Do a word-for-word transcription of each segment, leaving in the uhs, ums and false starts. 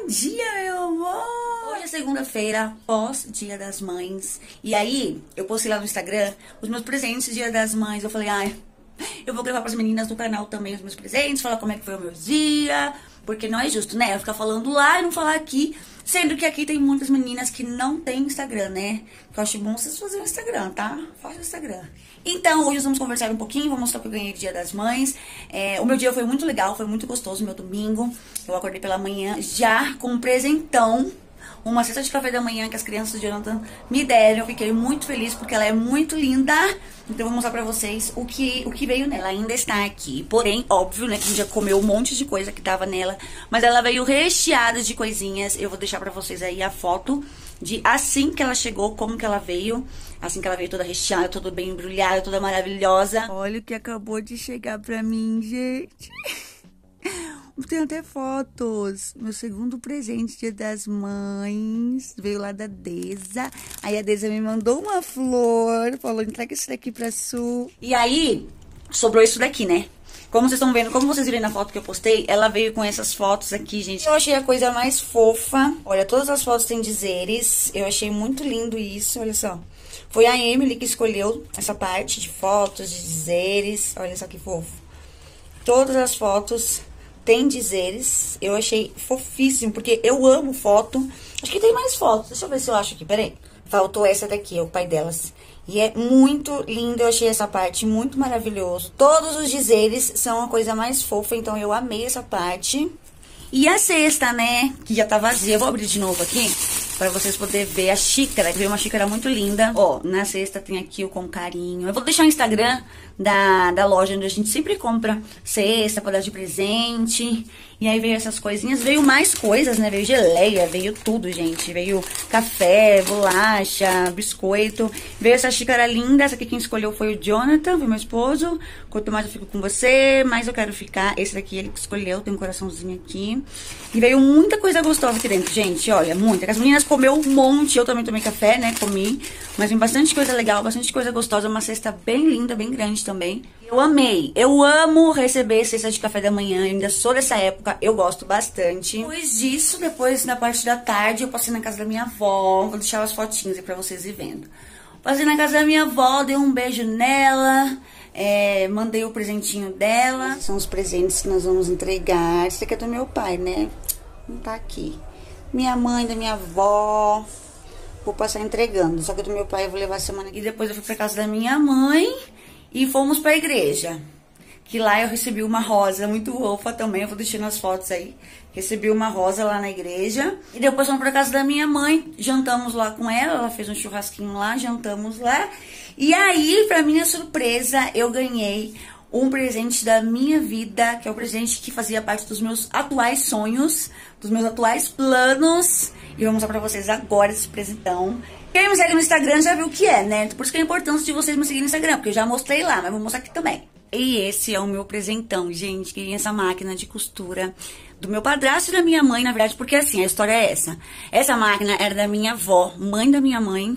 Bom dia, meu amor! Hoje é segunda-feira, pós-Dia das Mães. E aí, eu postei lá no Instagram os meus presentes de Dia das Mães. Eu falei, ai, eu vou gravar pras meninas do canal também os meus presentes, falar como é que foi o meu dia. Porque não é justo, né? Eu ficar falando lá e não falar aqui. Sendo que aqui tem muitas meninas que não tem Instagram, né? Eu acho bom vocês fazerem o Instagram, tá? Faz o Instagram. Então, hoje nós vamos conversar um pouquinho, vou mostrar o que eu ganhei de Dia das Mães. É, o meu dia foi muito legal, foi muito gostoso, meu domingo. Eu acordei pela manhã já com um presentão. Uma cesta de café da manhã que as crianças do Jonathan me deram. Eu fiquei muito feliz porque ela é muito linda. Então eu vou mostrar pra vocês o que, o que veio nela. Ela ainda está aqui. Porém, óbvio, né, que a gente já comeu um monte de coisa que tava nela. Mas ela veio recheada de coisinhas. Eu vou deixar pra vocês aí a foto de assim que ela chegou, como que ela veio. Assim que ela veio toda recheada, toda bem embrulhada, toda maravilhosa. Olha o que acabou de chegar pra mim, gente. Tem até fotos. Meu segundo presente, Dia das Mães. Veio lá da Deza. Aí a Deza me mandou uma flor. Falou, entrega isso daqui pra Su. E aí, sobrou isso daqui, né? Como vocês estão vendo, como vocês viram na foto que eu postei, ela veio com essas fotos aqui, gente. Eu achei a coisa mais fofa. Olha, todas as fotos têm dizeres. Eu achei muito lindo isso, olha só. Foi a Emily que escolheu essa parte de fotos, de dizeres. Olha só que fofo. Todas as fotos tem dizeres. Eu achei fofíssimo, porque eu amo foto. Acho que tem mais fotos. Deixa eu ver se eu acho aqui, peraí. Faltou essa daqui, é o pai delas. E é muito linda, eu achei essa parte muito maravilhoso. Todos os dizeres são a coisa mais fofa, então eu amei essa parte. E a cesta, né, que já tá vazia. Eu vou abrir de novo aqui, pra vocês poderem ver a xícara. Veio uma xícara muito linda. Ó, na cesta tem aqui o com carinho. Eu vou deixar o Instagram da, da loja, onde a gente sempre compra cesta pra dar de presente. E aí veio essas coisinhas. Veio mais coisas, né? Veio geleia, veio tudo, gente. Veio café, bolacha, biscoito. Veio essa xícara linda. Essa aqui quem escolheu foi o Jonathan, foi meu esposo. Quanto mais eu fico com você, mais eu quero ficar. Esse daqui ele que escolheu, tem um coraçãozinho aqui. E veio muita coisa gostosa aqui dentro, gente. Olha, muita. As meninas comeu um monte. Eu também tomei café, né? Comi. Mas tem bastante coisa legal, bastante coisa gostosa. Uma cesta bem linda, bem grande também. Eu amei. Eu amo receber cesta de café da manhã. Eu ainda sou dessa época. Eu gosto bastante. Depois disso, depois na parte da tarde, eu passei na casa da minha avó. Vou deixar as fotinhas aí pra vocês ir vendo. Passei na casa da minha avó, dei um beijo nela. É, mandei o presentinho dela. Esses são os presentes que nós vamos entregar. Esse aqui é do meu pai, né? Não tá aqui. Minha mãe, da minha avó. Vou passar entregando. Só que do meu pai eu vou levar semana aqui. E depois eu fui pra casa da minha mãe e fomos pra igreja. Que lá eu recebi uma rosa muito fofa também. Eu vou deixando as fotos aí. Recebi uma rosa lá na igreja. E depois fomos pra casa da minha mãe. Jantamos lá com ela. Ela fez um churrasquinho lá. Jantamos lá. E aí, pra minha surpresa, eu ganhei um presente da minha vida. Que é o presente que fazia parte dos meus atuais sonhos. Dos meus atuais planos. E vou mostrar pra vocês agora esse presentão. Quem me segue no Instagram já viu o que é, né? Por isso que é a importância de vocês me seguirem no Instagram. Porque eu já mostrei lá, mas vou mostrar aqui também. E esse é o meu presentão, gente, que é essa máquina de costura do meu padrasto e da minha mãe, na verdade, porque assim, a história é essa. Essa máquina era da minha avó, mãe da minha mãe.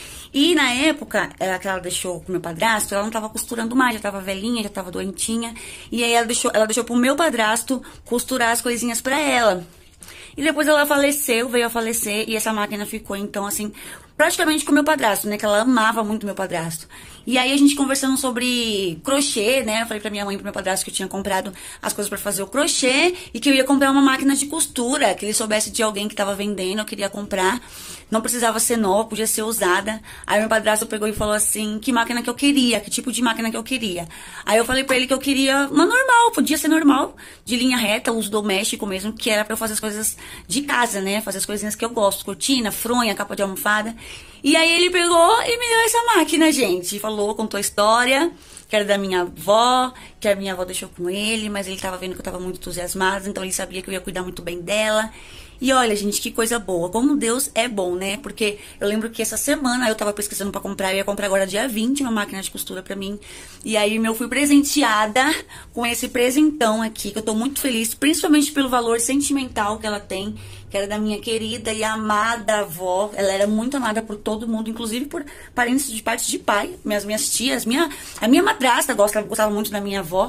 E na época ela, que ela deixou com o meu padrasto, ela não tava costurando mais, já tava velhinha, já tava doentinha. E aí ela deixou, ela deixou pro meu padrasto costurar as coisinhas pra ela. E depois ela faleceu, veio a falecer, e essa máquina ficou, então, assim, praticamente com o meu padrasto, né? Que ela amava muito meu padrasto. E aí a gente conversando sobre crochê, né? Eu falei pra minha mãe e pro meu padrasto que eu tinha comprado as coisas pra fazer o crochê e que eu ia comprar uma máquina de costura, que ele soubesse de alguém que tava vendendo, eu queria comprar. Não precisava ser nova, podia ser usada. Aí meu padrasto pegou e falou assim, que máquina que eu queria, que tipo de máquina que eu queria. Aí eu falei pra ele que eu queria uma normal, podia ser normal, de linha reta, uso doméstico mesmo, que era pra eu fazer as coisas de casa, né? Fazer as coisinhas que eu gosto, cortina, fronha, capa de almofada. E aí ele pegou e me deu essa máquina, gente. Falou, contou a história, que era da minha avó, que a minha avó deixou com ele, mas ele tava vendo que eu tava muito entusiasmada, então ele sabia que eu ia cuidar muito bem dela. E olha, gente, que coisa boa. Como Deus é bom, né? Porque eu lembro que essa semana eu tava pesquisando pra comprar. Eu ia comprar agora dia vinte uma máquina de costura pra mim. E aí eu fui presenteada com esse presentão aqui, que eu tô muito feliz. Principalmente pelo valor sentimental que ela tem. Que era da minha querida e amada avó. Ela era muito amada por todo mundo, inclusive por parentes de parte de pai. Minhas, minhas tias. Minha, a minha madrasta gosta, gostava muito da minha avó.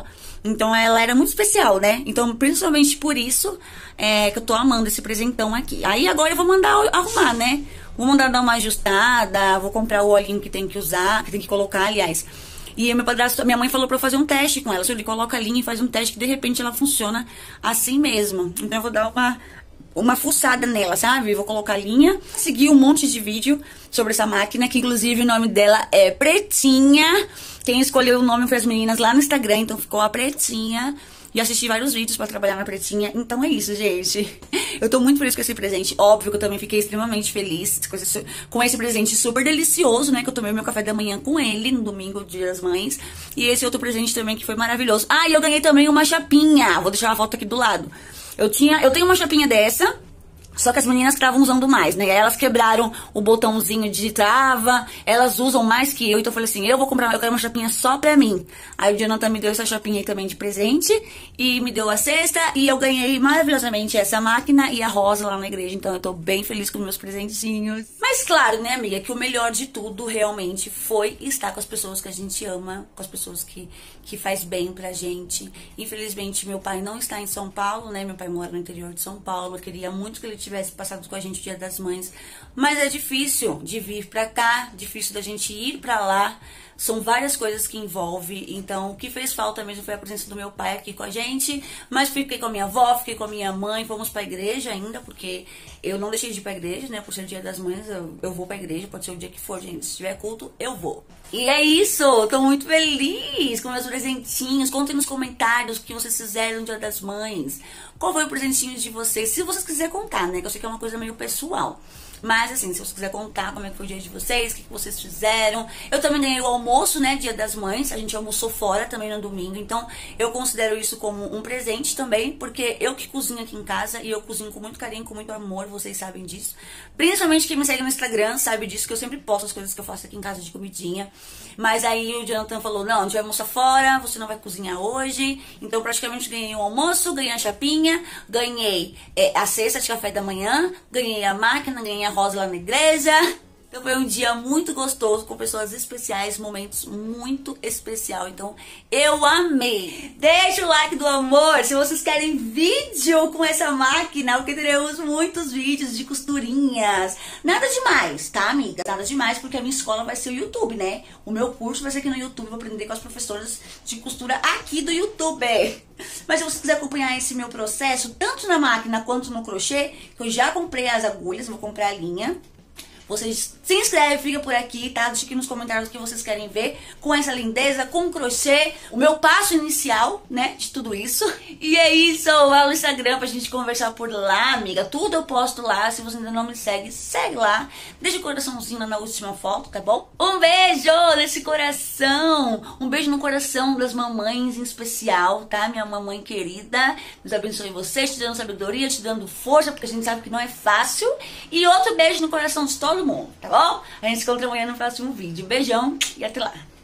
Então ela era muito especial, né? Então, principalmente por isso é, que eu tô amando esse presentão aqui. Aí agora eu vou mandar arrumar, né? Vou mandar dar uma ajustada, vou comprar o olhinho que tem que usar, que tem que colocar, aliás. E meu padrasto, minha mãe falou pra eu fazer um teste com ela. Se ele coloca a linha e faz um teste que de repente ela funciona assim mesmo. Então eu vou dar uma, uma fuçada nela, sabe? Vou colocar a linha, seguir um monte de vídeo sobre essa máquina, que inclusive o nome dela é Pretinha. Quem escolheu o nome foi as meninas lá no Instagram, então ficou a Pretinha. E assisti vários vídeos pra trabalhar na Pretinha. Então é isso, gente. Eu tô muito feliz com esse presente. Óbvio que eu também fiquei extremamente feliz com esse presente super delicioso, né? Que eu tomei meu café da manhã com ele no domingo, dia das mães. E esse outro presente também que foi maravilhoso. Ah, e eu ganhei também uma chapinha. Vou deixar a foto aqui do lado. Eu, tinha, eu tenho uma chapinha dessa. Só que as meninas estavam usando mais, né? Elas quebraram o botãozinho de trava, elas usam mais que eu. Então eu falei assim, eu vou comprar, eu quero uma chapinha só pra mim. Aí o Jonathan me deu essa chapinha aí também de presente e me deu a cesta. E eu ganhei maravilhosamente essa máquina e a rosa lá na igreja. Então eu tô bem feliz com meus presentinhos. Mas claro, né, amiga, que o melhor de tudo realmente foi estar com as pessoas que a gente ama, com as pessoas que, que faz bem pra gente. Infelizmente, meu pai não está em São Paulo, né? Meu pai mora no interior de São Paulo. Eu queria muito que ele tivesse passado com a gente o Dia das Mães, mas é difícil de vir pra cá, difícil da gente ir pra lá, são várias coisas que envolve. Então o que fez falta mesmo foi a presença do meu pai aqui com a gente, mas fiquei com a minha avó, fiquei com a minha mãe, fomos pra igreja ainda, porque eu não deixei de ir pra igreja, né, por ser o Dia das Mães, eu, eu vou pra igreja, pode ser o dia que for, gente, se tiver culto, eu vou. E é isso, tô muito feliz com meus presentinhos. Contem nos comentários o que vocês fizeram no Dia das Mães, qual foi o presentinho de vocês, se vocês quiserem contar, né, que eu sei que é uma coisa meio pessoal. Mas assim, se você quiser contar como é que foi o dia de vocês, o que, que vocês fizeram. Eu também ganhei o almoço, né, Dia das Mães. A gente almoçou fora também no domingo. Então eu considero isso como um presente também, porque eu que cozinho aqui em casa e eu cozinho com muito carinho, com muito amor, vocês sabem disso. Principalmente quem me segue no Instagram sabe disso, que eu sempre posto as coisas que eu faço aqui em casa de comidinha. Mas aí o Jonathan falou, não, a gente vai almoçar fora, você não vai cozinhar hoje. Então praticamente ganhei o almoço, ganhei a chapinha, ganhei é, a cesta de café da manhã, ganhei a máquina, ganhei a rosa lá na igreja. Então foi um dia muito gostoso, com pessoas especiais, momentos muito especial. Então eu amei. Deixa o like do amor se vocês querem vídeo com essa máquina, porque teremos muitos vídeos de costurinhas. Nada demais, tá, amiga? Nada demais, porque a minha escola vai ser o YouTube, né? O meu curso vai ser aqui no YouTube, vou aprender com as professoras de costura aqui do YouTube. Mas se você quiser acompanhar esse meu processo, tanto na máquina quanto no crochê, que eu já comprei as agulhas, vou comprar a linha. Vocês se inscrevem, fica por aqui, tá? Deixa aqui nos comentários o que vocês querem ver com essa lindeza, com crochê, o meu passo inicial, né, de tudo isso. E é isso, lá no Instagram pra gente conversar por lá, amiga. Tudo eu posto lá, se você ainda não me segue, segue lá. Deixa o coraçãozinho lá na última foto, tá bom? Um beijo nesse coração, um beijo no coração das mamães em especial, tá? Minha mamãe querida, Deus abençoe vocês, te dando sabedoria, te dando força, porque a gente sabe que não é fácil. E outro beijo no coração de todo mundo, tá bom? A gente se encontra amanhã no próximo vídeo. Beijão e até lá!